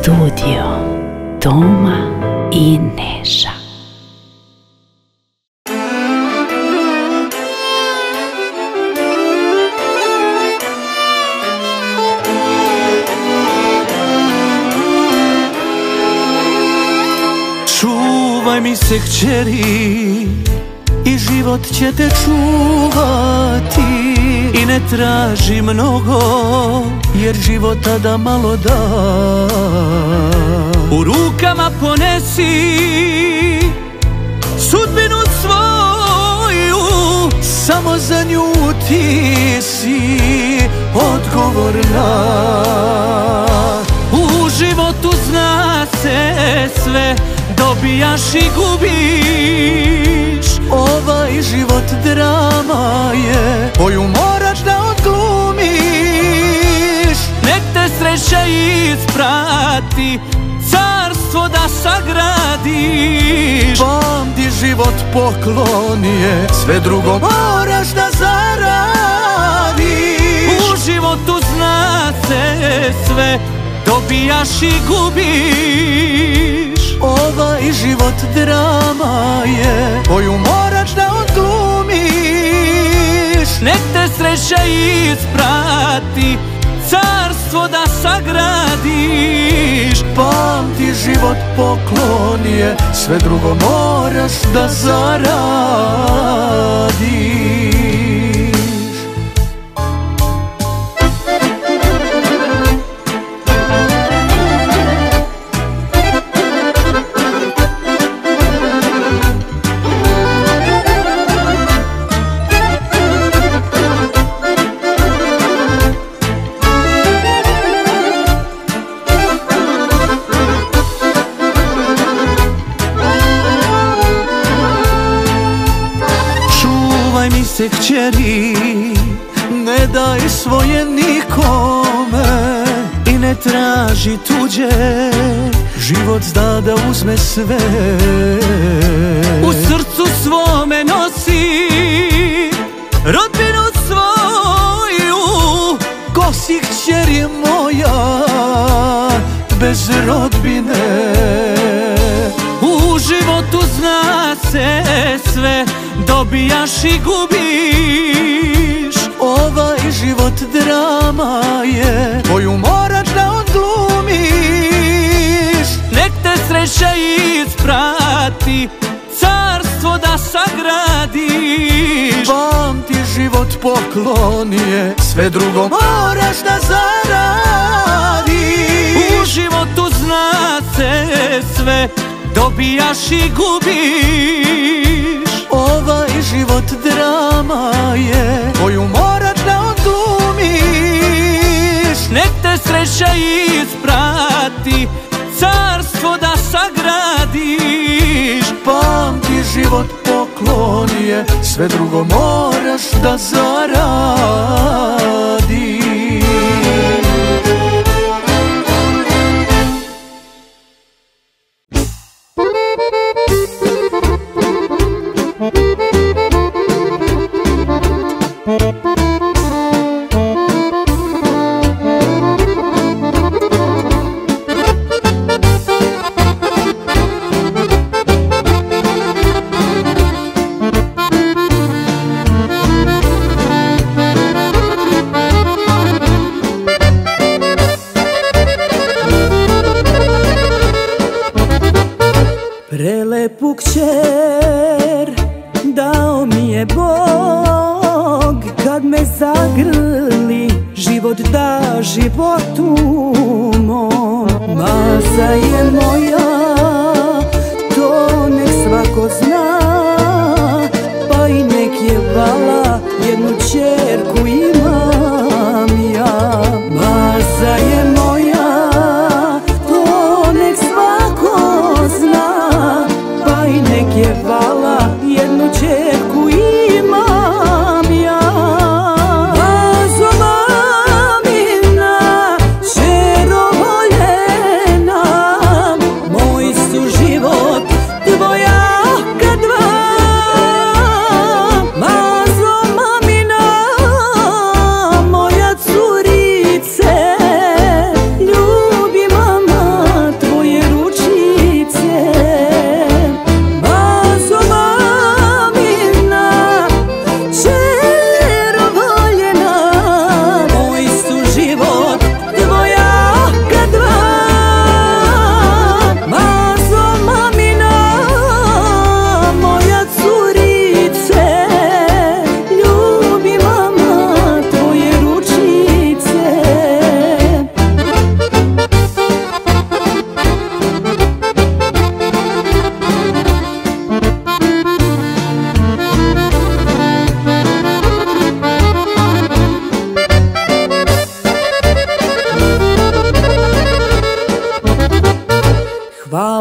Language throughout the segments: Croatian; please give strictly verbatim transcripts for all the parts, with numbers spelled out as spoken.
studio Toma i Neša. Čuvaj mi se, kćeri, i život će te čuvati. I ne traži mnogo, jer života da malo da. U rukama ponesi sudbinu svoju, samo za nju ti si odgovorna. U životu zna se sve, dobijaš i gubiš. Ovaj život drama je, koju moraš da odglumiš. Nek te sreća isprati, carstvo da sagradiš. Pamti, život poklon je, sve drugo moraš da zaradiš. U životu zna se sve, dobijaš i gubiš. Ovaj život drama je, koju moraš da odglumiš. Nek te sreća isprati, carstvo da sagradiš. Pamti, život poklon je, sve drugo moraš da zaradiš. Kćeri, ne daj svoje nikome i ne traži tuđe, život zna da uzme sve. U srcu svome nosi rodbinu svoju, ko si, kćeri moja, bez rodbine. U životu zna se sve, dobijaš i gubiš. Ovaj život drama je, koju moraš da odglumiš. Nek te sreća isprati, carstvo da sagradiš. Pamti, život poklon je, sve drugo moraš da zaradiš. U životu zna se sve, dobijaš i gubiš. Ovaj život drama je, koju moraš da odglumiš. Nek te sreća isprati, carstvo da sagradiš. Pamti, život poklon je, sve drugo moraš da zaradiš. Prelepu kćer dao mi je Bog, kad me zagrli, život da životu mom. Maza je moja, to nek svako zna, pa i nek je vala, jednu kćerku imam ja. Maza je moja, to nek svako zna, pa i nek je vala, jednu kćerku imam ja. Mazo mamina, kćero voljena, moj su život tvojaka dva. Mazo mamina,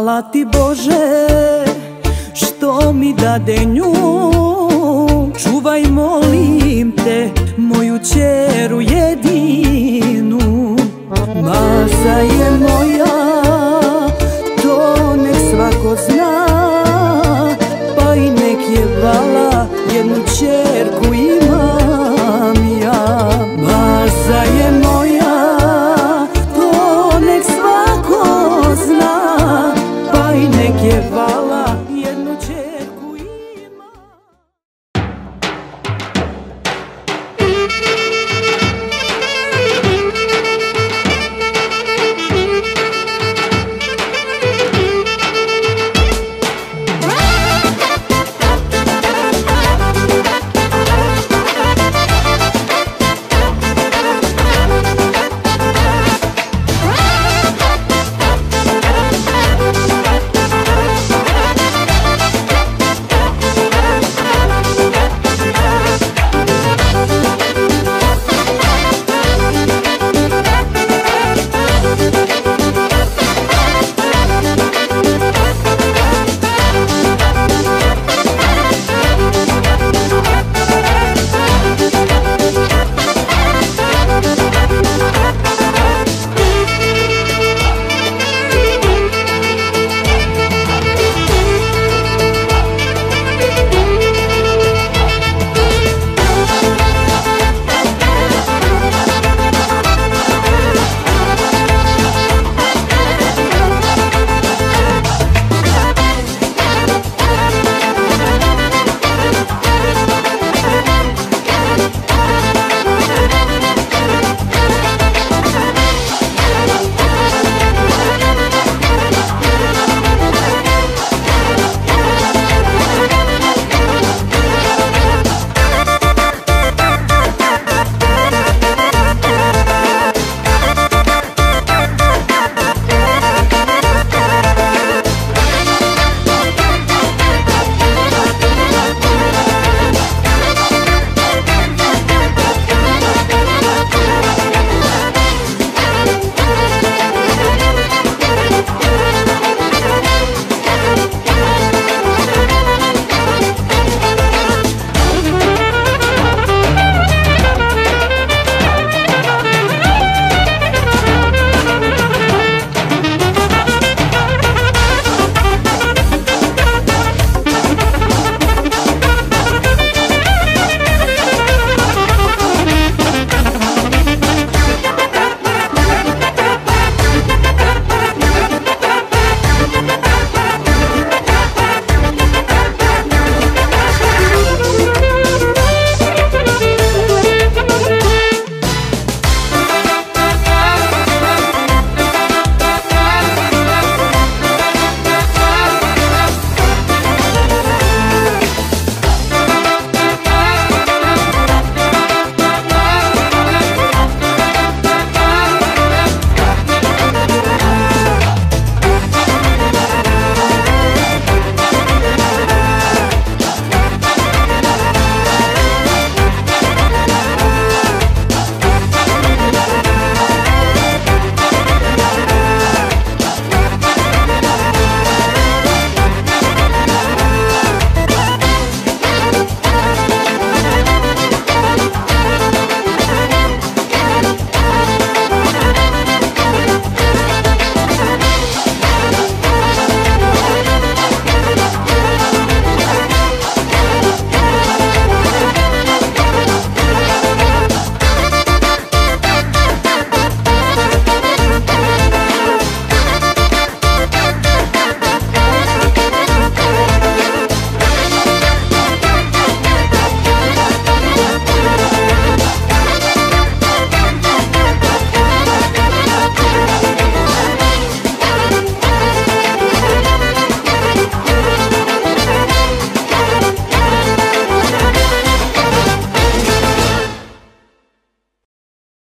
Hvala ti Bože što mi dade nju. Čuvaj molim te moju ćeru jedinu.